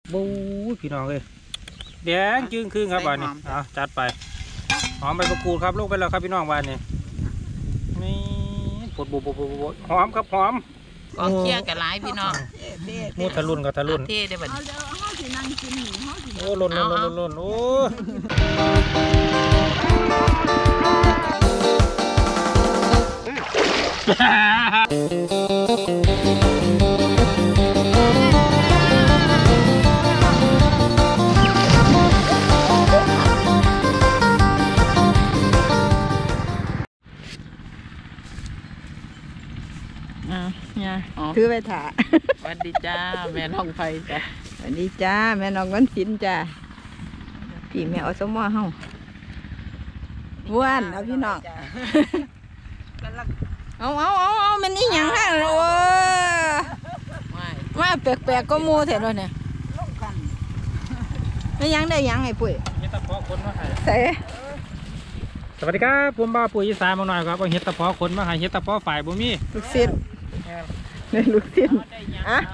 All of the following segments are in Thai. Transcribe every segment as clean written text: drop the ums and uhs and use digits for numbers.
บู๊พี่น้องเลยแดงจึงครึ่งครับบ้านนี้จัดไปหอมใบมะกรูดครับลงไปแล้วครับพี่น้องบ้านนี้นี่ปวดบุบหอมครับหอมกองเคี่ยกับหลายพี่น้องมูทะลุนกับทะลุนเท่ได้บัดโอ้ล่นโอ้ถือไปถ่าสวัสดีจ้าแม่น้องไฟจ้าสวัสดีจ้าแม่น้องวันศิลป์จ้าพี่แม่อสมอเฮาว้านเอาพี่น้องเอามันนี่ยังฮะโอ้มาแปลกๆก็มูเถอะเนี่ยไม่ยังได้ยังไงปุ๋ยเฮ็ดตะเพาะคนมาให้ใส่สวัสดีครับผมบ้าปุ๋ยอีสานมาหน่อยครับเอาเฮ็ดตะเพาะคนมาให้เฮ็ดตะเพาะฝ่ายบ่มีลูกศิษย์เนี่ยลูกศิษย์อ่ะ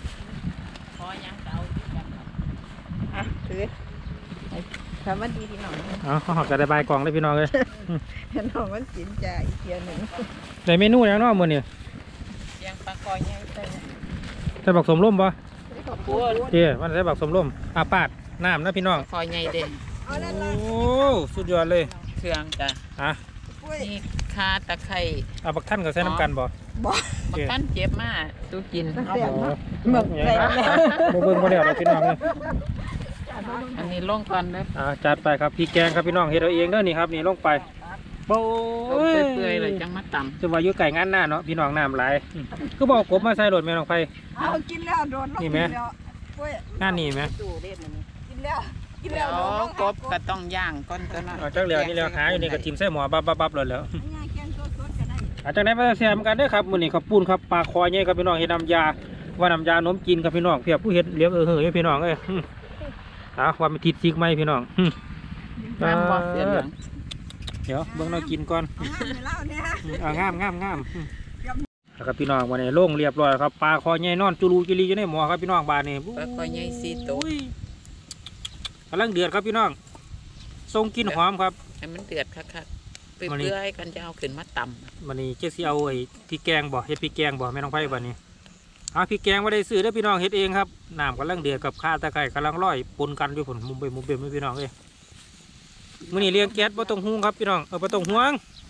ถือทำมันดีพี่น้องเขาหักกระบายกล่องเลยพี่น้องเลยพี่น้องมันสินใจอีกเทียหนึ่งได้เมนูแล้วเนาะมื้อนี้ยังปลาคอยใหญ่ใส่บักสมร่มปะเดี๋ยวมันใส่บักสมร่มปาดน้ำนะพี่น้องคอยใหญ่เด้โอ้สุดยอดเลยเครื่องจ้ะนี่คาตะไคร้บักท่านก็ใส่น้ำกันบ่บักท่านเจ็บมากสู้กินหมึกใส่บ่เบิ่งบ่แล้วพี่น้องเลยอันนี้ลงก่อนนะจัดไปครับพี่แกงครับพี่น้องเฮ็ดเอาเองเด้อนี่ครับนี่ลงไปโอ้ยเปื่อยเลยจังมาตำจะว่าอยู่ไก่งานหน้าเนาะพี่น้องน้ำไหลก็บอกกบมาใส่รถแม่น้องไฟเอากินแล้วโดนนี่ไหมงานนี่ไหมกินแล้วกบก็ต้องย่างก้อนก็น่ะจักเหลียวนี่แล้วหาอยู่นี่ก็ทิมใส่หม้อบับเลยแล้วจากไหนมาแซมกันเด้อครับมื้อนี้ข้าวปุ้นครับปลาคอยใหญ่ครับพี่น้องเฮ็ดน้ำยาว่าน้ำยาขนมจีนครับพี่น้องเพียบผู้เฮ็ดเลี้ยงเฮ้ยพี่น้องเอ้ยความเป็นทิศซิกไหมพี่น้องงามบ่เสียเหลืองเดี๋ยวเบิ่งเรากินก่อนงามแล้วครับพี่น้องวันนี้โล่งเรียบร้อยครับปลาคอใหญ่นอนจูรูจิลีอยู่ในหม้อครับพี่น้องบานนี่ปลาคอใหญ่4 ตัวกำลังเดือดครับพี่น้องทรงกินหอมครับให้มันเดือดคักๆเปื่อยกันจะเอาขึ้นมาตำวันนี้เจ๊สิเอาไอ้พริกแกงบ่เฮ็ดพริกแกงบ่แม่น้องไผ่วันนี้พริกแกงไม่ได้ซื้อได้พี่น้องเฮ็ดเองครับน้ำกำลังเดือดกับข้าวตะไคร้กำลังร่อยปนกันด้วยผลมุมเบมพี่น้องเอ้ยมื้อนี้เลี้ยงแก๊สบ่ต้องห่วงครับพี่น้องบ่ต้องห่วง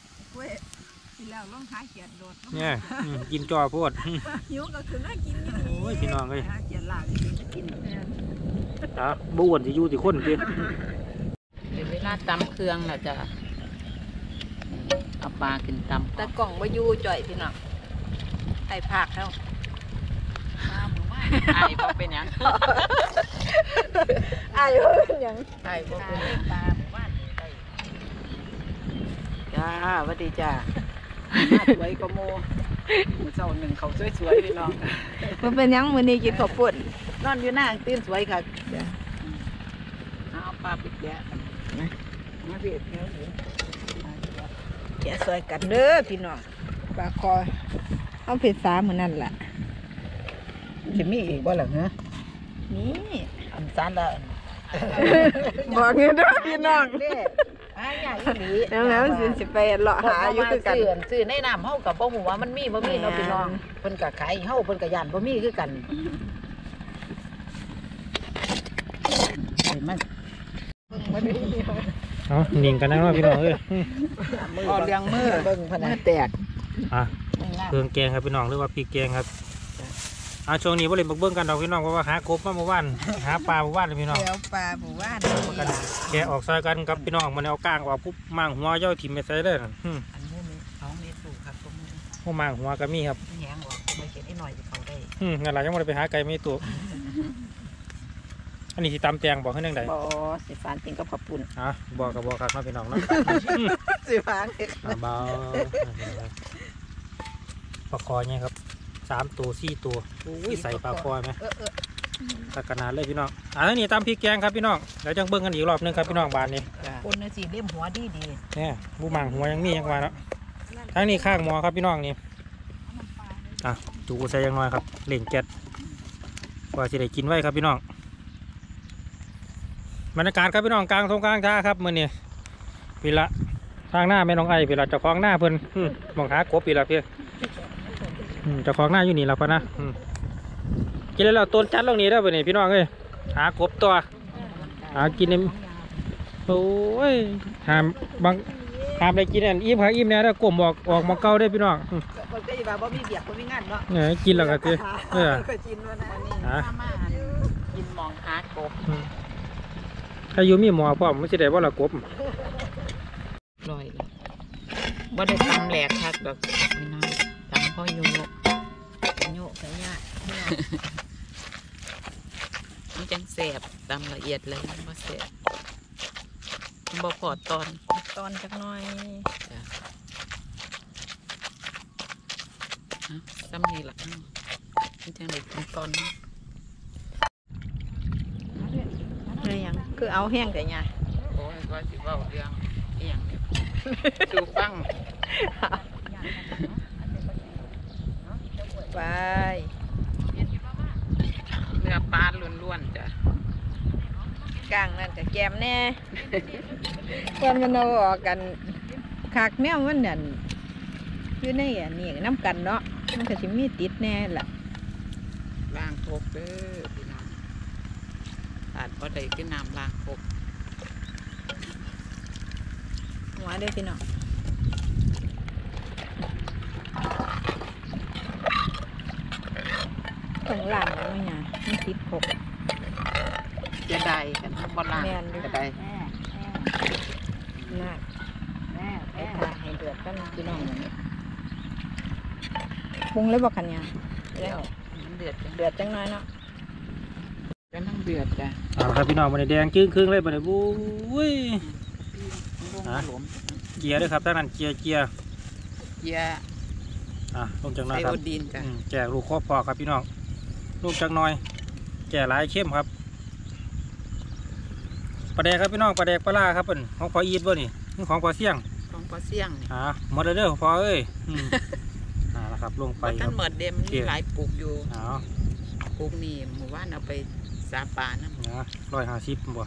เนี่ยกินจ่อโพดหิวก็คือน่ากินโอ้ยพี่น้องเอ้ยบ้วนสิอยู่ที่คนพี่เวลาตำเครื่องน่ะจะเอาปลากินตำแต่กล่องมาอยู่จ่อยพี่น้องไอ้ผักเท่าไอ้บ่เป็นหยังไอ้บ่เป็นหยังไอ้บ่เป็นปลาหมู่บ้านจ้าสวัสดีจ้าสวยก็โมเจ้าหนึ่งเขาสวยๆพี่น้องมันเป็นหยังมื้อนี้กินข้าวปุ้นนอนอยู่หน้าตื่นสวยค่ะเอาปลาไปแกะมาเบียดเนื้อแกะซอยกันเด้อพี่น้องปลาคอเอาเผ็ด3มื้อนั่นล่ะจะมีอีกบ่ล่ะฮะนี่อันซานละบอกเงี้ยเด้อพี่น้องใหญ่อีหลีแล้วสิไปเลาะหาอยู่คือกันซื้อในน้ำเฮากับบ่ฮู้ว่ามันมีบ่มีเนาะพี่น้องเพิ่นก็ขายเฮาเพิ่นก็ย่านบ่มีคือกันมันนิ่งกันนะพี่น้องเอ้ยเลี้ยงมือเบิ่งพนักแตกเครื่องแกงครับพี่น้องหรือว่าพริกแกงครับช่วงนี้บ่เล่นบักเบิ้งกันดอกพี่น้องเพราะว่าหากบมาเมื่อวานหาปลาเมื่อวานเลยพี่น้องแล้วปลาหมู่บ้านกันแกะออกซอยกันกับพี่น้องมันเอาก้างออกปุ๊บมั่งหัวย่อยถิ่มไปใส่เลยเอาเมตูครับพวกมั่งหัวก็มีครับแหงออกไม่เก็บให้หน่อยจะเขาได้งั้นเรายังไม่ได้ไปหาไก่ไม่ตัวอันนี้ที่ตำแตงบอกให้นั่งใดบ่สิฟานติงกับขับปุ่นบอกกับบอกครับมาพี่น้องนะสิฟานเบาปลาคอเนี่ยครับ3 ตัว 4 ตัวใส่ปลาคอไหมตะกนาเลยพี่น้องนี่ตำพริกแกงครับพี่น้องเดี๋ยวจังเบิ้งกันอีกรอบนึงครับพี่น้องบานนี้คนน่ะสิเลี้ยมหัวดีเนี่ยบูมังหัวยังมียังมาแล้วทั้งนี้ข้างหม้อครับพี่น้องนี่จูใส่ยังน้อยครับเล่งแก๊สว่าจะได้กินไว้ครับพี่น้องบรรยากาศครับพี่น้องกลางทงกลางท่าครับมื้อนี้พี่ละทางหน้าแม่น้องไอ้พี่ละเจ้าของหน้าเพิ่นมองหากบพี่ละพี่เจ้าของหน้าอยู่นี่ละพะนะกินแล้วต้นจัดลงนี้ได้ป่ะนี่พี่น้องเอ้ยหากบตัวหากินนี่โอ้ยหามบางหามได้กินอันอิ่มหาอิ่มเนี่ยได้กลมออกมาเก่าได้พี่น้องคนก็อยู่แบบบ่มีเบียกบ่มีงานเนาะเนี่ยกินแล้วก็ตีก็กินวันนี้มากินมองหากบถ้าอยู่มีหมอพร้อมไม่ใช่ได้ว่าละกบลอยบ่ได้ตำแหลกคักดอกพี่น้องตำพ่อโยกันยากมันจังแสบตำละเอียดเลยบ่แสบบ่พอตอนจักหน่อยซ้ำนี่ล่ะมันจังได้กินตอนอะไรยังคือเอาแห้งแต่ยาโอ้ยก็สิเว้าเรื่องอีหยังเนี่ยดูฟังไปเนื้อปลาล้วนๆจ้ะกลางนั่นกับแกมแน่คนมันเอาออกกันคักแนวมันนั่นอยู่ในอันนี้น้ำกันเนาะมันก็สิมีติดแน่ล่ะล้างพกเด้อพี่น้องขาดพอได้ขึ้นน้ำล้างพกหัวเด้อพี่น้องต้องล้างแล้วเนี่ยมันติดพกจะได้กันบ่ล้างจะได้น่าให้ทาให้เดือดกันพี่น้องอย่างนี้ปรุงแล้วบอกกันยังแล้วเดือดจังน้อยเนาะก็นั่งเดือดจ้ะครับพี่น้องมันแดงจึ้งครึ่งเลยมันบุ้ยเกียร์ด้วยครับท่านนั้นเกียร์ลงจากน้อยครับแจกลูกครอบพอครับพี่น้องลูกจากน้อยแจกหลายเข้มครับปลาแดกครับพี่น้องปลาแดกปลาล่าครับเป็นของพออีทบ่นี่ของพอเสี่ยงหมดเลยเด้อพอเอ้ยแล้วครับลงไปท่านเหมือนเดิมมีหลายปลูกอยู่ปลูกนี่หมู่บ้านเอาไปสาปลานะ 150บ่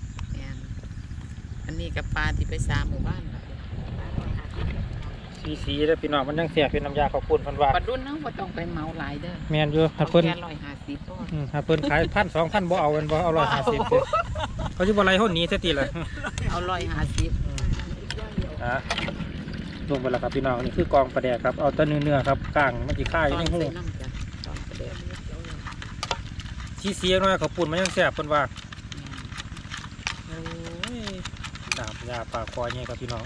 อันนี้กับปลาที่ไปสาหมู่บ้านสีแล้วพี่น้องมันยังเสียเป็นน้ำยาข้าวปุ้นพันว่าปลาดุนเนาะบ่ต้องไปเมาหลายเด้อแมนอยู่หัดเพิ่น 150 หัดเพิ่นขาย1,000 2,000บ่เอากันบ่เอา150เขาจะบ่ไรห้นนี้แท้ตีเลยเอา150 ลงไปแล้วครับพี่น้องนี่คือกองปลาแดกครับเอาแต่เนื้อครับก้างมันจีค่ายในหูชี้เสียหน่อยข้าวปุ้นมันยังแซ่บเพิ่นว่าดาบยาปากคอเนี่ยครับพี่น้อง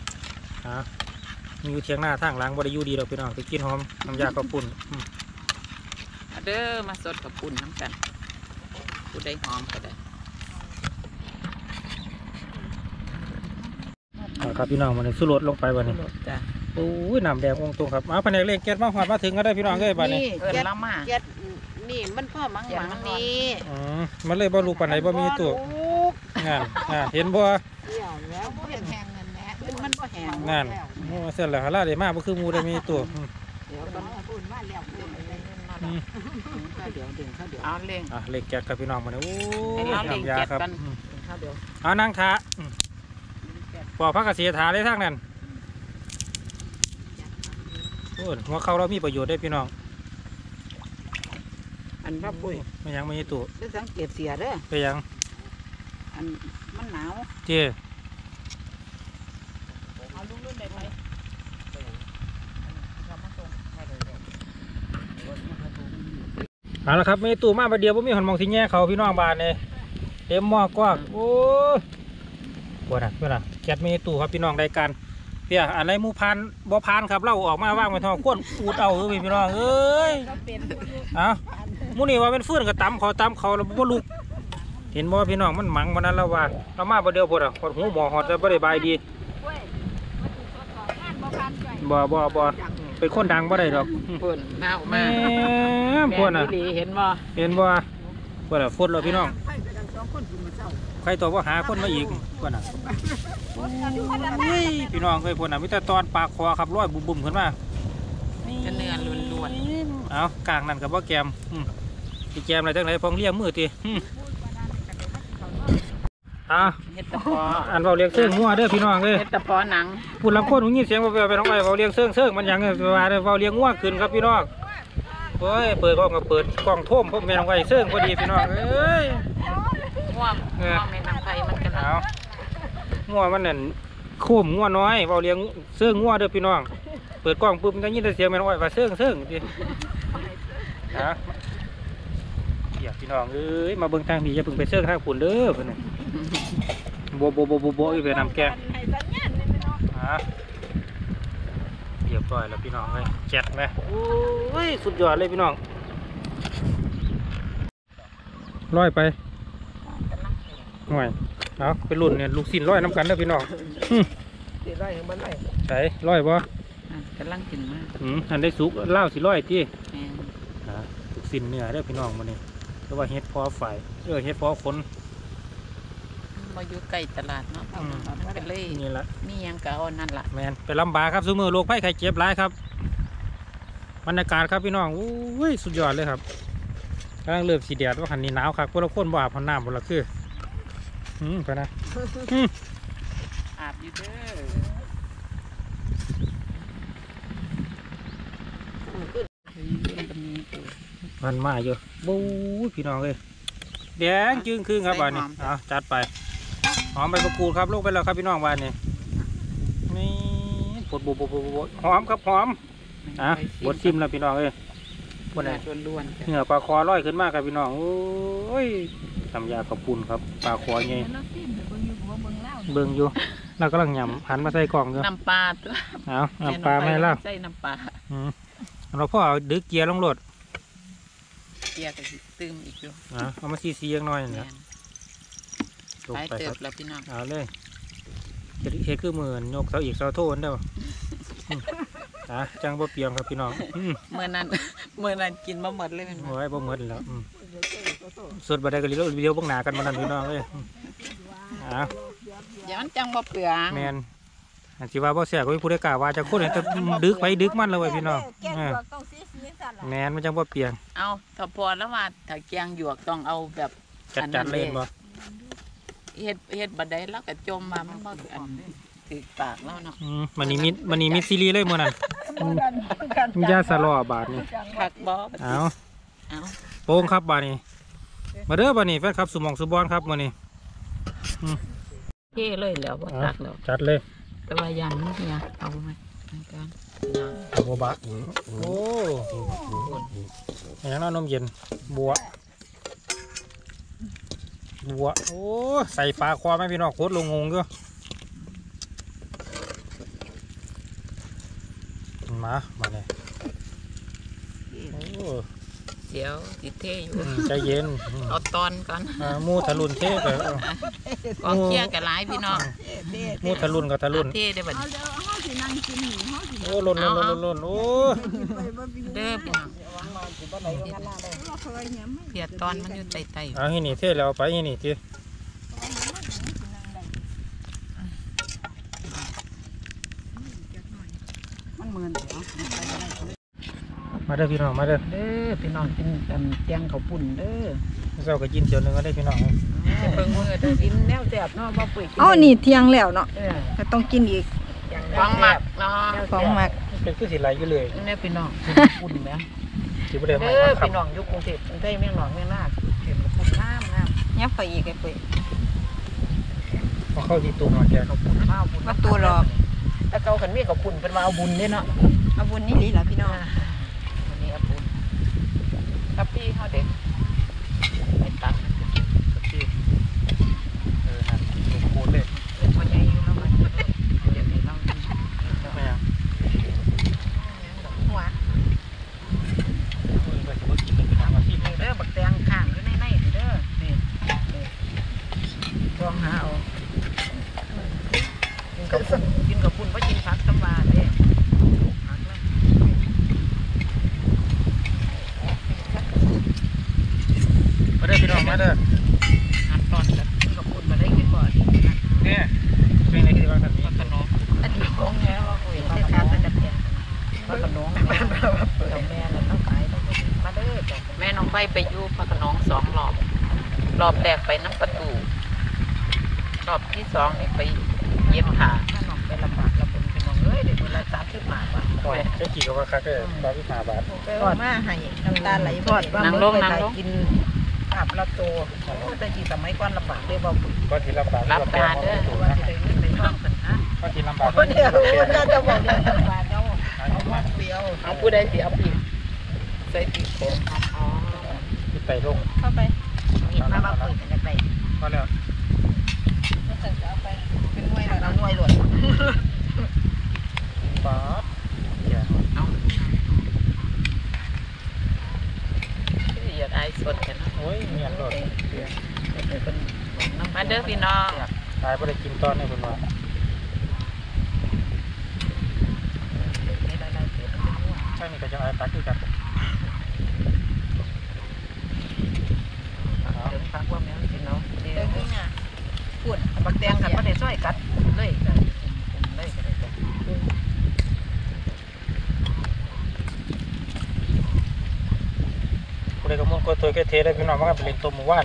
มีอยู่เทียงหน้าทางล้างบริยูดีเราพี่น้องไปกินหอมน้ำยาข้าวปุ้นเด้อมาสดข้าวปุ้นน้ำกันกูได้หอมก็ได้ครับพี่น้องมันสุรสลงไปวันนี้โอ้ยน้ำแดงองตรงครับมาแผนกเล่นแก๊สมาหอดมาถึงก็ได้พี่น้องเลยบ้านนี้แก๊สนี่มันพ่อมังนี่มันเลยบ่ลูกปานไหนบ่มีตัวงานเห็นบ่มันบ่แห้งงานเสร็จแล้วฮะล่าได้มาบ่คือมูได้มีตัวเอาเล่งเล็กแก๊สกับพี่น้องมาเนี่ยโอ้น้ำยาครับเอานั่งท้าปอกพักเกษตรถาได้ทั้งนั้นหัวเขาเรามีประโยชน์ได้พี่น้องอันพระปุ้ยไม่ยังไม่มีตัวได้สังเกตเสียเด้อไปยังอันมันหนาวเจ้เอาลุงรุ่นได้ไหมเอาละครับมีตู้มาประเดี๋ยวผมมีหอนมองที่แง่เขาพี่น้องบ้านเลยเต็มหม้อกว้างโอ้ปวดอ่ะเพื่อนอ่ะแก๊สมีตู้ครับพี่น้องได้กันเปียอะไรมูพันบ่พันครับเล่าออกมาว่างไปทองก้นอูดเอาพี่น้องเอ้ยมูนี่ว่าเป็นฟื้นกับตำเขาแล้วบ่ลุกเห็นบ่พี่น้องมันหมังวันนั้นแล้วว่าเรามาประเดี๋ยวปวดอ่ะหดหูหมอหดจะบ่ได้บายดีบ่เป็นคนดังบ่ได้ดอกเพิ่นหนาวมากพวกน่ะเห็นบ่พวกน่ะฝนเราพี่น้องใครตัวว่าหาคนมาอีกพวกน่ะพี่น้องเคยพวกน่ะมิแต่ตอนปากคอครับร้อยบุ่มขึ้นมาเนื้อล้วนเอากลางนั่นกับว่าแกมที่แกมอะไรจังไรพองเลี้ยงมือตีเฮ็ดตะปออันเบาเลี้ยงเสื่องงัวเด้อพี่น้องเอ้ยเฮ็ดตะปอหนังพูดลำโคตรยินเสียงเบาๆไปน้องไอ้เบาเลี้ยงเสื่องมันยังว่าเบาเลี้ยงงัวขึ้นครับพี่น้องเฮ้ยเปิดกล้องก็เปิดกล้องท่มพวกแม่น้องไอ้เสื่องพอดีพี่น้องเอ้ยง่วงแม่นางไผมันกันเอางัวมันนั่นโค้มงัวน้อยเบาเลี้ยงเสื่องงัวเด้อพี่น้องเปิดกล้องปุ๊บมันก็ยินแต่เสียงแม่น้องไอ้ว่าเสื่องดินะเดี๋ยวพี่น้องเอ้ยมาเบิ่งทางนี้อย่าเพิ่งไปเสื่องทางฝุ่นเด้อเพิ่นน่ะโบอีกไปนำแกเรียบร้อยแล้วพี่น้องเลยแจ็ดไหมโอ้ยสุดยอดเลยพี่น้องร้อยไปหน่อยเอาไปรุ่นเนี่ยลูกศิลร้อยน้ำกันเด้อพี่น้องใส่ร้อยบ่กำลังกินมากอันได้สุกเล่าสิร้อยที่แม่นลูกศิลเนื้อเด้อพี่น้องมาเนี่ยเรียกว่าเฮ็ดพอไฟเฮ็ดพอขนบ่อยู่ใกล้ตลาดเนาะมันก็เลยนี่ละมีหยังก็เอานั่นล่ะแมนไปลำบากครับซุมือโรคภัยไข้เจ็บหลายครับบรรยากาศครับพี่น้องโอ้ยสุดยอดเลยครับกำลังเริ่มสีแดดว่าหันนี้หนาวครับพวกเราคนบ่อาบน้ำพวกเราคือไปนะอาบอยู่เด้อมันมาอยู่บู๊พี่น้องเลยแดงจึงครึ่งครับบ้านนี้จัดไปหอมใบมะกรูดครับลงไปแล้วครับพี่น้องบ้านนี้นี่ปวดบหอมครับหอมบดซิมแล้วพี่น้องเอ้ยบดไหนล้วนๆเหนือปลาคอลอยขึ้นมากครับพี่น้องโอ้ยทำยากระปุนครับปลาคอไงเบิ่งอยู่เรากำลังยำหันมาใส่กล่องอยู่น้ำปลาตัวเอาน้ำปลาไม่เล่าใส่น้ำปลาเราพ่อเอาดึกเกียร์ลงรถเกียร์ก็ตึมอีกอยู่เอามาซียังน้อยนะลงไปไปเติครับ บแล้วพี่น้องเอาเลยเฮ็ดคือมือนยกเสาอีกเสาโทนเด้อจังบ่เปียงครับพี่น้องเมื่อนั้นกินมาหมดเลยเป็นโอ้ยบ่หมดแล้วสดบ่ได้ก็เลี้ยวบังหน้ากันมานั่นพี่น้องเอ้ยอย่ามันจังบ่เปลืองแม่นอันสิว่าบ่แซ่บก็มีผู้ใดกล้าว่าจะคนแต่ดึกไปดึกมันเลยพี่น้องแม่นมันจังบ่เปียงเอาถ้าพอแล้วว่าถ้าแกงหยวกต้องเอาแบบจัดเล่นบ่เฮ็ดบัดใดแล้วก็จมมามันบ่อันถึกปากแล้วเนาะมันนี่มีซีรีส์เลยมื้อนั้นมียาสลอบาดนี่คักบ่เอาเอาโป่งครับบาดนี้มาเด้อบาดนี้แฟนครับสุหม่องสุบอนครับมื้อนี้เท่เลยแล้วบ่ตักแล้วจัดเลยแต่ว่ายันมันเนี่ยเอามาในการบัวบะโอ้ยอย่างนั้นนมเย็นบัวโอ้ใส่ปลาคอไหมพี่น้องโคตรลงงงก็มาเลยโอ้เดี๋ยวสิเท่อยู่ใจเย็นเอาตอนก่อนมูทะลุนเท่ไปกองเคียกับหลายพี่น้องมูทะลุนกับทะลุนเท่ได้บัดนี้โอ้ล่นโอ้เด้อพี่น้องเพียตอนมันอยู่ไต่ๆที่นี่เท่แล้วไปที่นี่ทีมาเด้อพี่น้องมาเด้อเด้อพี่น้องกินกันแกงข้าวปุ้นเด้อเจ้าก็กินเจียวนึงก็ได้พี่น้องเบิ่งมือเด้อกินแนวแซ่บเนาะบ่ปุ๋ยนี่เที่ยงแล้วเนาะก็ต้องกินอีกของหมักเนาะของหมักเป็นคือสิไหลอยู่เลยเนี่ยพี่น้องปุ้นแม่สิบ่ได้เด้มาอขับพี่น้องอยู่กรุงเทพได้เมืองหนองเมืองนาเห็นข้าวปุ้นงามยับไปอีกไอ้ปุ้ยพอเข้าที่ตู้มาแกข้าวปุ้นข้าวปุ้นมาตัวหรอกถ้าเก่าขันมีข้าวปุ้นเป็นว่าเอาบุญเด้เนาะเอาบุญนี่หลีล่ะพี่น้องวันนี้เอาบุญกับพี่เฮาเด็กไปตักกับพี่ฮะลูกโคตรเลยพ่อใหญ่อยู่แล้วมันเดี๋ยวนี้เราไม่ยังหัวก็สิบ่กินเป็นหางอาชีพเด้อบักแตงข้างอยู่ในเด้อนี่ลองหาเอากินกับปุ้นบ่กินผักตำวาเด้ผักแล้วมาเด้อพี่น้องมาเด้อหันตอนกันกินกับปุ้นมาได้กินบ่ดีเนี่ยเป็นอะไรที่ว่ากันนี้ผักกระน้องอันนี้ของแม่ว่าคุยได้ทานเป็นดับแดงผักกระน้องแม่เราต้องขายต้องมาเด้อแม่น้องไปอยู่ผักกระน้อง2 รอบแรกไปน้ำประตูรอบที่2นี่ไปเย็บผ้าถ้าน้องไปลำบากลำบนพี่น้องเอ้ยเดี๋ยวมื้อละ30 บาทว่ะโอ้ยได้กี่ก็ว่าคักเลย35 บาทไปเอามาให้น้ำตาไหลทอดว่านั่งลงนั่งลงกินตับละโตแต่ที่สมัยก่อนลำบากเด้อบ่ก็ที่ลำบากรับตาเด้อถูกว่านะสิได้เงินได้ทองเพิ่นฮะก็ที่ลำบากเดี๋ยวน่าจะบอกเลยบาทเอามาเปรี้ยวเอาผู้ใดสิเอาปีใส่ปีกโขงอ๋อที่ไต่ลงเข้าไปนี่มาบ่คุยกันได้ก็แล้วแล้วจะเอาไปเป็นหน่วยแล้วเอาหน่วยหลวดป๊าบอย่าเอาอยากอายสดกันเนาะโอ้ยเมียนรถมาเด้อพี่น้องตายบ่ได้กินตอนนี้เพิ่นว่าใช่นี่ก็จะเอาตักคือกันถึงพักว่าแม่พี่น้องเดี๋เดี๋ยยว วนี้น่ะพูดบักแดงกันบ่ได้ซอยกัดเลยจ้ะเลยก็ได้จ้ะผู้ใดก็มุ่งก็ตัวแค่เทได้พี่น้องว่าไปเล่นต้มหมู่บ้าน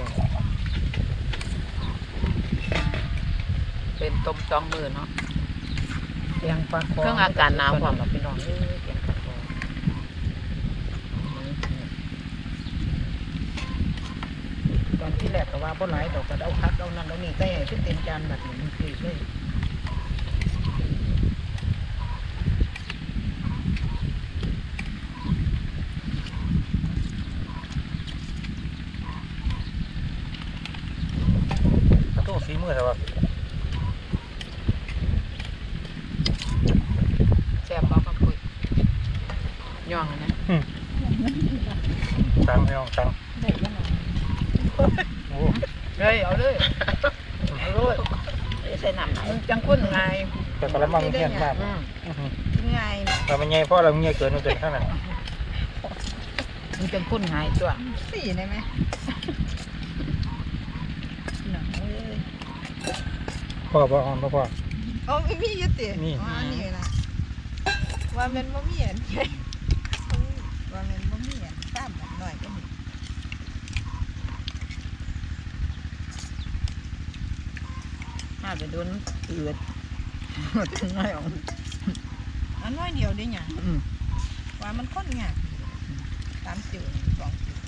เป็นต้ม2มื้อเนาะเสียงปลาคอเครื่องอากาศหนาวพร้อมพี่น้องเอ้ยเสียงปลาคอตอนที่แรกก็ว่าบ่หลายดอกก็เอาคักเอานั่นเอานี่ใส่ให้เต็มจานบัดนี้มันคือเลยกระโตฝีมือแต่ว่าแซ่บบ่ครับคุยย่องนะตังพี่น้องตังได้ยังไงโอ้เฮ้ยเอาเลยเอาเลยใส่น้ำมันจังคุ้นไงแต่กระมังเฮี้ยนมากง่ายแต่มันใหญ่เพราะเราเงี้ยเกินมันเป็นข้างนั้นมันจังคุ้นไงตัวสี่ได้ไหมหนังเอ้ยพ่อบ่อ่อนพ่อเอาไม่มียุติมีว่านี่นะว่ามันบ่มีอันไงว่ามันบ่มีอันตามแบบหน่อยก็มีมาไปโดนอืดถึงไงอ๋ออันน้อยเดียวได้หยังว่ามันค่อนงาย3 จิ๋ว2 จิ๋ว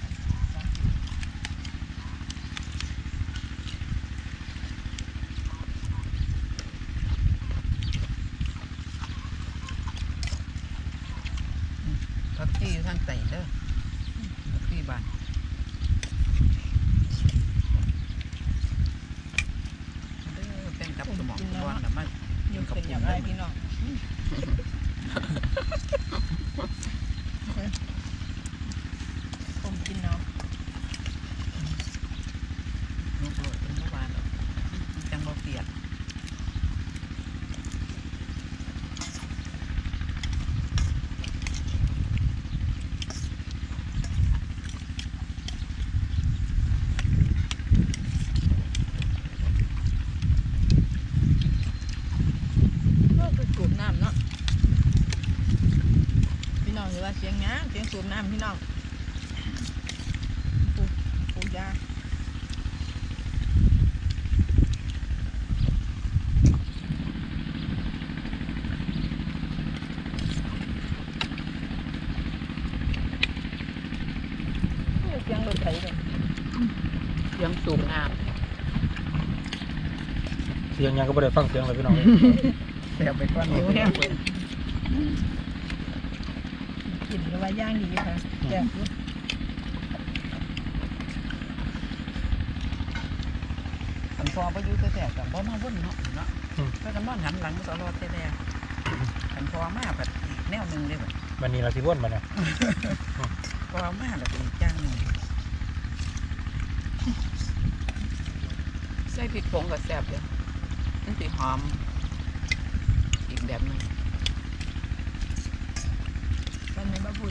พักที่ทางใต้เด้อพักที่บ้านเด้อเป็นกับสมองก่อนแล้วมาอยู่เป็นอย่างไรพี่น้องผมกินเนาะลูกโลดเป็นเมื่อวานแล้วจังบ่เปียกก็คือสูบน้ำเนาะพี่น้องหรือว่าเสียงน้ำเสียงสูบน้ำพี่น้องปูยาเสียงรถไถเลยยังสูบน้เสียงยังก็บ่ได้ฟังเสียงเลยพี่น้องำเสียไปก้อนนี้กินหรือว่าย่างดีค่ะแซ่บอยู่อันพอไปอยู่แต่กับบ่มาวุ่นเนาะเนาะก็จะนอนหันหลังตลอดแต่แรกอันพอมาแบบอีกแนวหนึงเลยแบบวันนี้เราสิวนมาเนี่ยพอมาแล้วเป็นอีกจังหนึ่งใส่พริกผงกับแซ่บเลยมันสิหอมอีกแบบหนึงมันไม่มาพูด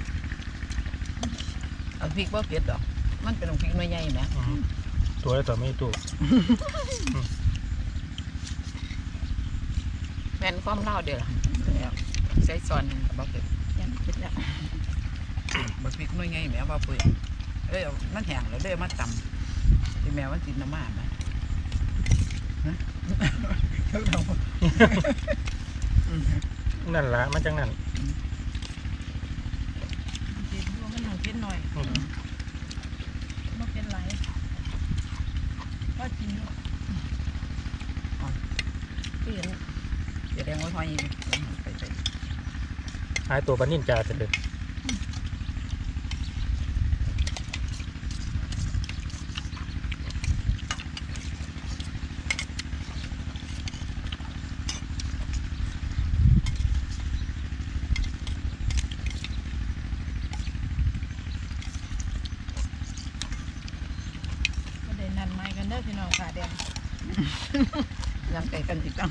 เอาพริกบ่เผ็ดดอกมันเป็นพริกน้อยใหญ่ไหมตัวได้ตัวไม่ตัวแม่นความเล่าเดียวล่ะใส่ซอนหนึ่งกับบ่เผ็ดยังคิดแล้วบ่พริกน้อยใหญ่แหม่บ่เผ็ดมันแห้งแล้วเด้อมาตำที่แม่มันสิน้ำมาไหมนั่นละมันจังนั่นเด็ดดูมันหนังเป็นหน่อยมันเป็นไรก็กินอยู่เปลี่ยนจะแดงว่าหอยไปหายตัวปลานิ่นจ่าจะเลยนั่นไม้กันเด้อพี่น้องขาแดงยังไก่กันอีกจัง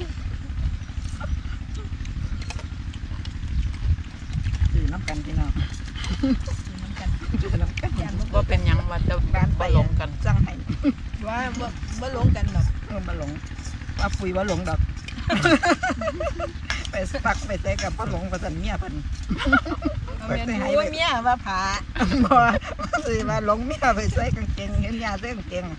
คือน้ำกันพี่น้องน้ำกันก็เป็นหยังว่าจะบ้านไปลงกันจังไห้ว่าบ่หลงกันดอกบ่หลงว่าปุ๋ยบ่หลงดอกไปปักไปใส่กับบ่หลงประสันเมียเพิ่นไปใส่ให้เมียว่าผาบ่สิว่าหลงเมียไปใส่กางเกงเห็นยาใส่กางเกง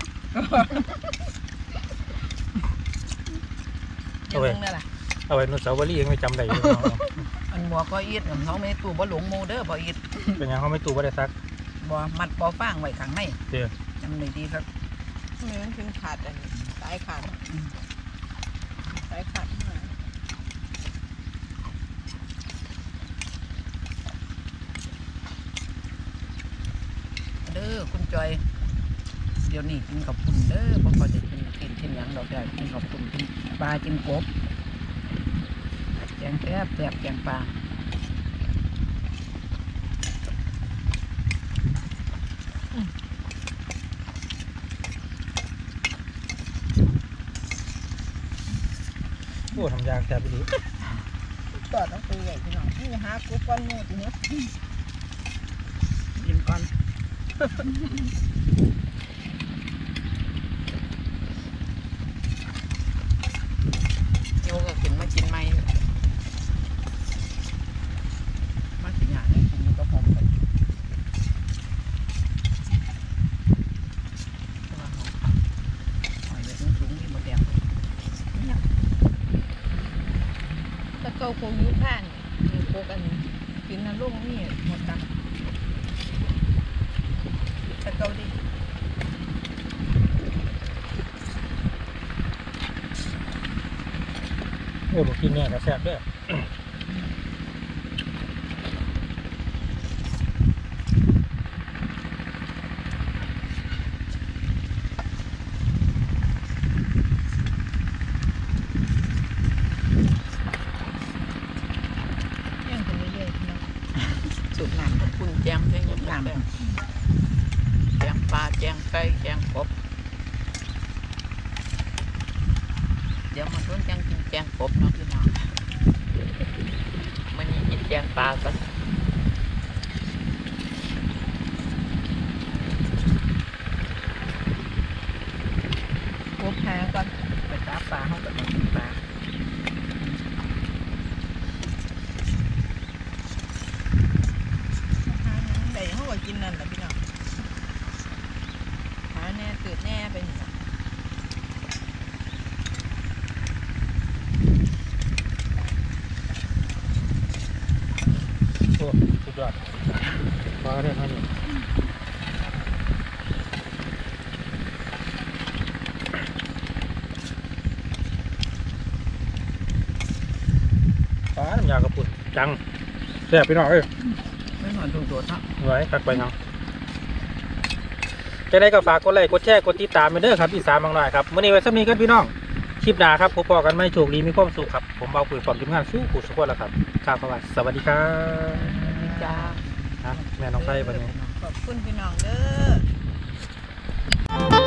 เอาไว้เอาไว้นุสาวรีย์ยังไม่จำได้อยู่อันบัวก็อีดเขาไม่ตู้บ่หลงโมเด้อบ่อีดเป็นยังเขาไม่ตู้บ่ได้ซักบ่มัดบ่ฟางไว้ข้างในเดี๋ยวจำได้ดีครับมันถึงขาดอันสายขาดสายขาดเด้อคุณจอยเดี๋ยวนี้กินกับคุณเด้อบ่พอจะกินหยังดอกได้กินกับคุณกินปลากินกบแกงแซ่บแกงปลาโอ้ทำยากแซ่บดีตอดต้องไปใหญ่พี่น้องนี่หากุ๊กก้อนงูตัวนี้กินก่อนโยก็กินมากินไหมมากินหยาเนี่ยกินมันก็หอมไปหอยแบบสูงๆนี่หมดแดงตะเกาโคยุท่านมีโคกันกินน้ำลูกนี่หมดตังตะเกาดิโอ้ลูกกินเนี่ยก็แซ่บด้วยสูตรน้ำกับคุณแจงเพียงอย่างน้ำแจงปลาแจงไก่แจงกบเดี๋ยวมาต้นแจงกินแจงกบเนาะพี่น้องมันกินแจงปลากันกุ๊กหาก่อนไปตาปลาเขาแบบมากินปลาแต่เขาก็กินนั่นแหละพี่น้องหาแน่เกิดแน่ไปนี่โอ้สุดยอดปลาได้เท่านี้ปลาน้ำยากระปุกจังแซ่บพี่น้องเอ้ยไม่หนอนถูกตัวเนาะไว้ตักไปเนาะจะได้ก็ฝากกดไลค์กดแชร์กดติดตามไปเด้อครับอีสานบางหน่อยครับมื้อนี้ไว้สักนี้กันพี่น้องคลิปหน้าครับพบกันไม่โชคดีมีความสุขครับผมเบาปุ๋ยความทีมงานสู้ผู้สุขแล้วครับข้าวสวัสดีครับจ้าแม่น้องไส้วันนี้ขอบคุณพี่น้องเด้อ